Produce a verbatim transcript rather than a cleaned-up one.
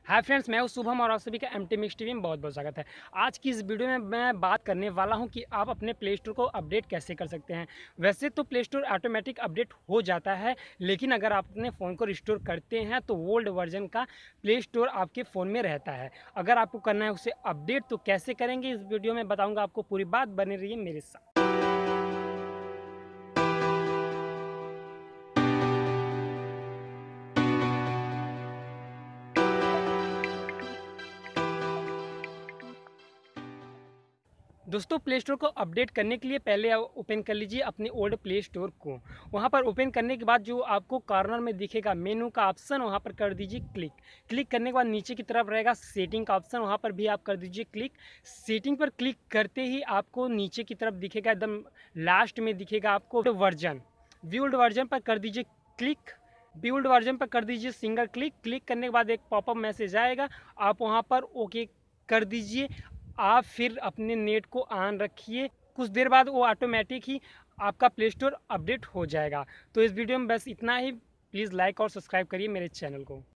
Hi friends, मैं हूं शुभम और आप सभी का एम टी मिक्स टीवी में बहुत बहुत स्वागत है। आज की इस वीडियो में मैं बात करने वाला हूं कि आप अपने प्ले स्टोर को अपडेट कैसे कर सकते हैं। वैसे तो प्ले स्टोर ऑटोमेटिक अपडेट हो जाता है, लेकिन अगर आप अपने फ़ोन को रिस्टोर करते हैं तो ओल्ड वर्जन का प्ले स्टोर आपके फ़ोन में रहता है। अगर आपको करना है उसे अपडेट तो कैसे करेंगे, इस वीडियो में बताऊँगा आपको। पूरी बात बनी रही है मेरे साथ। दोस्तों, प्ले स्टोर को अपडेट करने के लिए पहले आप ओपन कर लीजिए अपने ओल्ड प्ले स्टोर को। वहाँ पर ओपन करने के बाद जो आपको कॉर्नर में दिखेगा मेनू का ऑप्शन, वहाँ पर कर दीजिए क्लिक। क्लिक करने के बाद नीचे की तरफ रहेगा सेटिंग का ऑप्शन, वहाँ पर भी आप कर दीजिए क्लिक। सेटिंग पर क्लिक करते ही आपको नीचे की तरफ दिखेगा, एकदम लास्ट में दिखेगा आपको वर्जन। बिल्ड वर्जन पर कर दीजिए क्लिक। बिल्ड वर्जन पर कर दीजिए सिंगल क्लिक। क्लिक करने के बाद एक पॉपअप मैसेज आएगा, आप वहाँ पर ओके कर दीजिए। आप फिर अपने नेट को ऑन रखिए, कुछ देर बाद वो ऑटोमेटिक ही आपका प्ले स्टोर अपडेट हो जाएगा। तो इस वीडियो में बस इतना ही। प्लीज़ लाइक और सब्सक्राइब करिए मेरे चैनल को।